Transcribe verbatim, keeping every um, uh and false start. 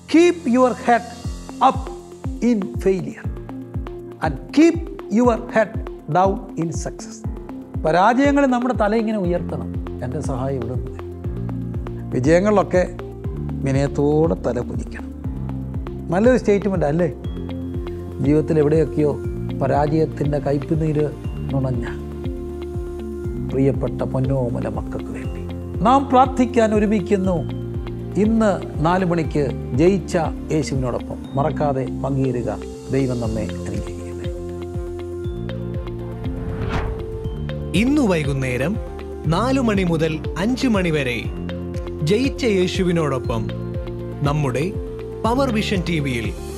Keep your head up in failure and keep your head down in success. പരാജയങ്ങളിൽ നമ്മുടെ തല ഇങ്ങനെ ഉയർത്തണം. എൻ്റെ സഹായം ഇവിടെ നിന്ന്. വിജയങ്ങളിലൊക്കെ വിനയത്തോടെ തല കുനിക്കണം. നല്ലൊരു സ്റ്റേറ്റ്മെൻ്റ് അല്ലേ? ജീവിതത്തിൽ എവിടെയൊക്കെയോ പരാജയത്തിൻ്റെ കയ്പുനീര് നുണഞ്ഞ പ്രിയപ്പെട്ട പൊന്നോമല മക്കൾക്ക് വേണ്ടി നാം പ്രാർത്ഥിക്കാൻ ഒരുമിക്കുന്നു. ഇന്ന് നാല് മണിക്ക് ജയിച്ച യേശുവിനോടൊപ്പം മറക്കാതെ പങ്കുചേരുക. ദൈവം നമ്മെ അനുഗ്രഹിക്കട്ടെ. ഇന്നു വൈകുന്നേരം നാലു മണി മുതൽ അഞ്ചു മണി വരെ ജയിച്ച യേശുവിനോടൊപ്പം നമ്മുടെ പവർ വിഷൻ ടി വിയിൽ